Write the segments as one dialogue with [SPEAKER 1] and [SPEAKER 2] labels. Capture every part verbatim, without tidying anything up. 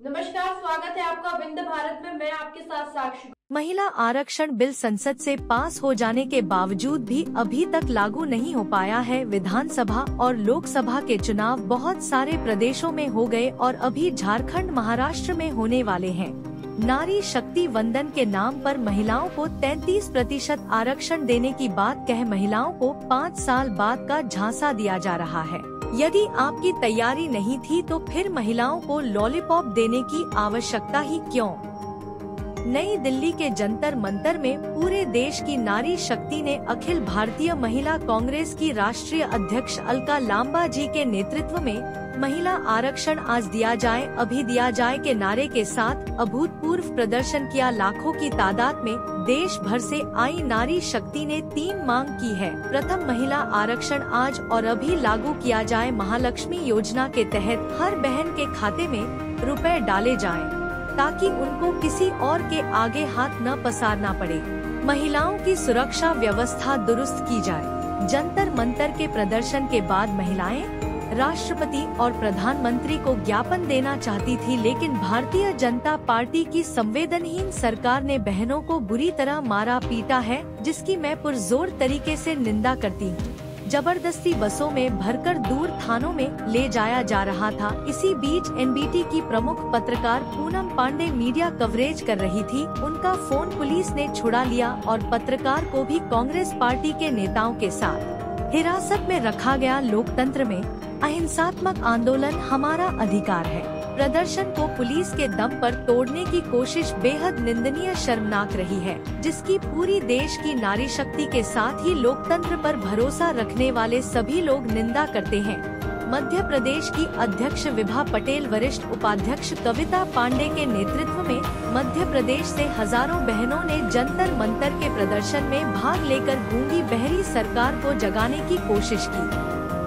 [SPEAKER 1] नमस्कार, स्वागत है आपका विंध्य भारत में। मैं आपके साथ साक्षी।
[SPEAKER 2] महिला आरक्षण बिल संसद से पास हो जाने के बावजूद भी अभी तक लागू नहीं हो पाया है। विधानसभा और लोकसभा के चुनाव बहुत सारे प्रदेशों में हो गए और अभी झारखंड, महाराष्ट्र में होने वाले हैं। नारी शक्ति वंदन के नाम पर महिलाओं को तैंतीस प्रतिशत आरक्षण देने की बात कह महिलाओं को पाँच साल बाद का झांसा दिया जा रहा है। यदि आपकी तैयारी नहीं थी तो फिर महिलाओं को लॉलीपॉप देने की आवश्यकता ही क्यों? नई दिल्ली के जंतर मंतर में पूरे देश की नारी शक्ति ने अखिल भारतीय महिला कांग्रेस की राष्ट्रीय अध्यक्ष अलका लांबा जी के नेतृत्व में महिला आरक्षण आज दिया जाए, अभी दिया जाए के नारे के साथ अभूतपूर्व प्रदर्शन किया। लाखों की तादाद में देश भर से आई नारी शक्ति ने तीन मांग की है। प्रथम, महिला आरक्षण आज और अभी लागू किया जाए। महालक्ष्मी योजना के तहत हर बहन के खाते में रुपए डाले जाएं, ताकि उनको किसी और के आगे हाथ न पसारना पड़े। महिलाओं की सुरक्षा व्यवस्था दुरुस्त की जाए। जंतर मंतर के प्रदर्शन के बाद महिलाएं राष्ट्रपति और प्रधानमंत्री को ज्ञापन देना चाहती थी, लेकिन भारतीय जनता पार्टी की संवेदनहीन सरकार ने बहनों को बुरी तरह मारा पीटा है, जिसकी मैं पुरजोर तरीके से निंदा करती हूँ। जबरदस्ती बसों में भरकर दूर थानों में ले जाया जा रहा था। इसी बीच एन बी टी की प्रमुख पत्रकार पूनम पांडे मीडिया कवरेज कर रही थी। उनका फोन पुलिस ने छुड़ा लिया और पत्रकार को भी कांग्रेस पार्टी के नेताओं के साथ हिरासत में रखा गया। लोकतंत्र में अहिंसात्मक आंदोलन हमारा अधिकार है। प्रदर्शन को पुलिस के दम पर तोड़ने की कोशिश बेहद निंदनीय, शर्मनाक रही है, जिसकी पूरी देश की नारी शक्ति के साथ ही लोकतंत्र पर भरोसा रखने वाले सभी लोग निंदा करते हैं। मध्य प्रदेश की अध्यक्ष विभा पटेल, वरिष्ठ उपाध्यक्ष कविता पांडे के नेतृत्व में मध्य प्रदेश से हजारों बहनों ने जंतर मंतर के प्रदर्शन में भाग लेकर गूंगी बहरी सरकार को जगाने की कोशिश की।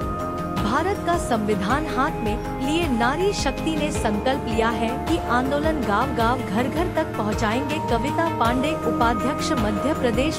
[SPEAKER 2] भारत का संविधान हाथ में लिए नारी शक्ति ने संकल्प लिया है कि आंदोलन गांव गांव, घर घर तक पहुंचाएंगे। कविता पांडे, उपाध्यक्ष, मध्य प्रदेश